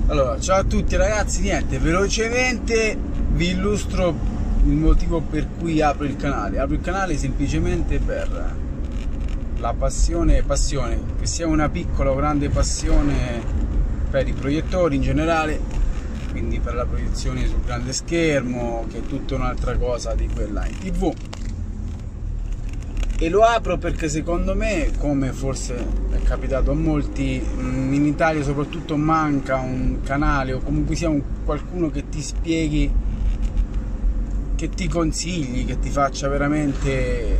Allora, ciao a tutti ragazzi, niente, velocemente vi illustro il motivo per cui apro il canale. Apro il canale semplicemente per la passione, che sia una piccola o grande passione per i proiettori in generale, quindi per la proiezione sul grande schermo, che è tutta un'altra cosa di quella in TV. E lo apro perché secondo me, come forse è capitato a molti, in Italia soprattutto manca un canale o comunque sia qualcuno che ti spieghi, che ti consigli, che ti faccia veramente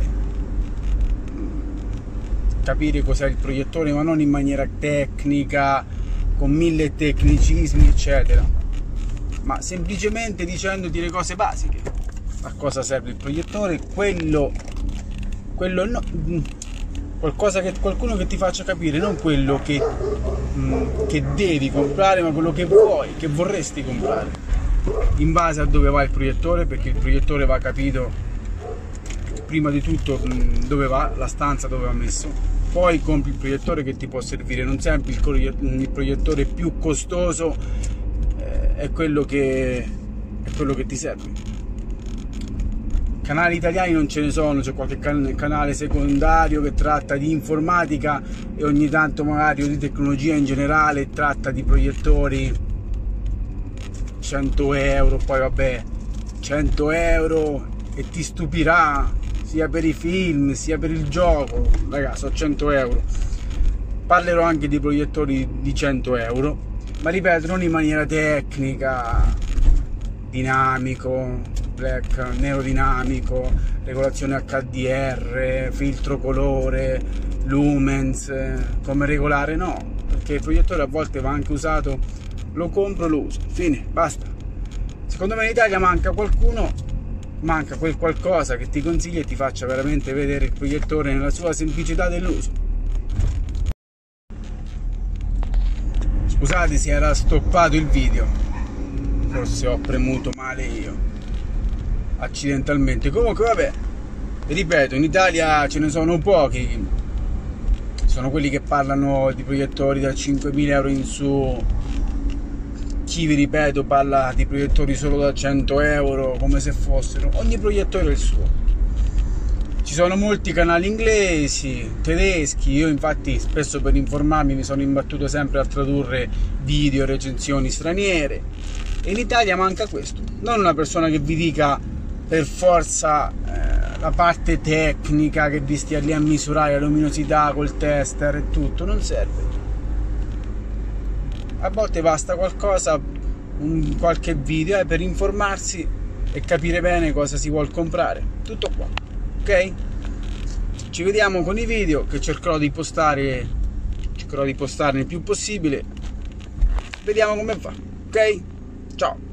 capire cos'è il proiettore, ma non in maniera tecnica, con 1000 tecnicismi eccetera, ma semplicemente dicendoti le cose basiche: a cosa serve il proiettore, quello no, qualcuno che ti faccia capire, non quello che devi comprare, ma quello che vuoi, che vorresti comprare, in base a dove va il proiettore, perché il proiettore va capito prima di tutto dove va, la stanza dove va messo, poi compri il proiettore che ti può servire. Non sempre il proiettore più costoso è quello che ti serve. Canali italiani non ce ne sono, c'è qualche canale secondario che tratta di informatica e ogni tanto magari, o di tecnologia in generale, tratta di proiettori. 100 euro, poi vabbè, 100 euro e ti stupirà, sia per i film sia per il gioco. Ragazzi, so 100 euro. Parlerò anche di proiettori di 100 euro, ma ripeto, non in maniera tecnica, dinamico, black, nero dinamico, regolazione HDR, filtro colore, lumens, come regolare, no, perché il proiettore a volte va anche usato, lo compro, lo uso, fine, basta. Secondo me in Italia manca quel qualcosa che ti consiglia e ti faccia veramente vedere il proiettore nella sua semplicità dell'uso. Scusate se era stoppato il video, forse ho premuto male io accidentalmente. Comunque vabbè, ripeto, in Italia ce ne sono pochi, sono quelli che parlano di proiettori da 5.000 euro in su. Chi, vi ripeto, parla di proiettori solo da 100 euro, come se fossero, ogni proiettore è il suo. Ci sono molti canali inglesi, tedeschi. Io infatti spesso, per informarmi, mi sono imbattuto sempre a tradurre video, recensioni straniere, e in Italia manca questo. Non una persona che vi dica per forza la parte tecnica, che vi stia lì a misurare la luminosità col tester e tutto, non serve. A volte basta qualcosa, qualche video per informarsi e capire bene cosa si vuol comprare. Tutto qua, ok? Ci vediamo con i video che cercherò di postarne il più possibile. Vediamo come va, ok? Ciao!